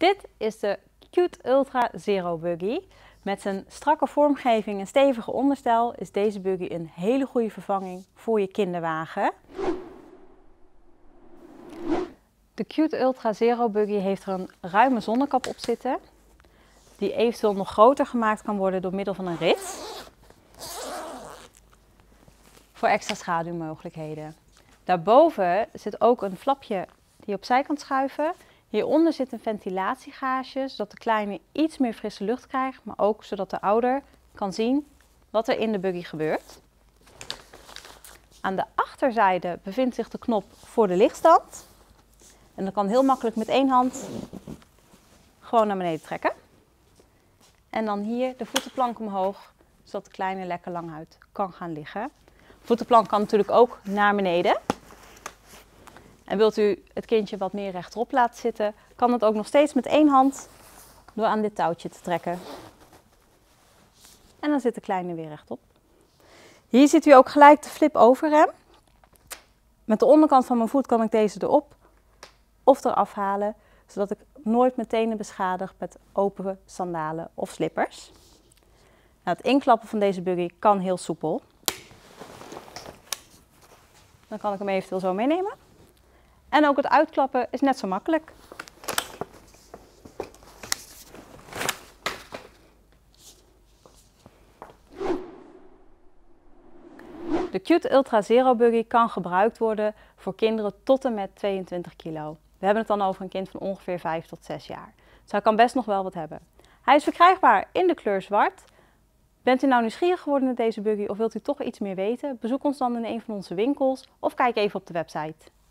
Dit is de Qute Ultra Zero Buggy. Met zijn strakke vormgeving en stevige onderstel is deze buggy een hele goede vervanging voor je kinderwagen. De Qute Ultra Zero Buggy heeft er een ruime zonnekap op zitten, die eventueel nog groter gemaakt kan worden door middel van een rits, voor extra schaduwmogelijkheden. Daarboven zit ook een flapje die je opzij kan schuiven. Hieronder zit een ventilatiegaasje, zodat de kleine iets meer frisse lucht krijgt, maar ook zodat de ouder kan zien wat er in de buggy gebeurt. Aan de achterzijde bevindt zich de knop voor de lichtstand. En dan kan heel makkelijk met één hand gewoon naar beneden trekken. En dan hier de voetenplank omhoog, zodat de kleine lekker lang uit kan gaan liggen. De voetenplank kan natuurlijk ook naar beneden. En wilt u het kindje wat meer rechtop laten zitten, kan het ook nog steeds met één hand door aan dit touwtje te trekken. En dan zit de kleine weer rechtop. Hier ziet u ook gelijk de flip-over rem. Met de onderkant van mijn voet kan ik deze erop of eraf halen, zodat ik nooit mijn tenen beschadig met open sandalen of slippers. Nou, het inklappen van deze buggy kan heel soepel. Dan kan ik hem eventueel zo meenemen. En ook het uitklappen is net zo makkelijk. De Qute Ultra Zero Buggy kan gebruikt worden voor kinderen tot en met 22 kilo. We hebben het dan over een kind van ongeveer 5 tot 6 jaar. Dus hij kan best nog wel wat hebben. Hij is verkrijgbaar in de kleur zwart. Bent u nou nieuwsgierig geworden naar deze buggy of wilt u toch iets meer weten? Bezoek ons dan in een van onze winkels of kijk even op de website.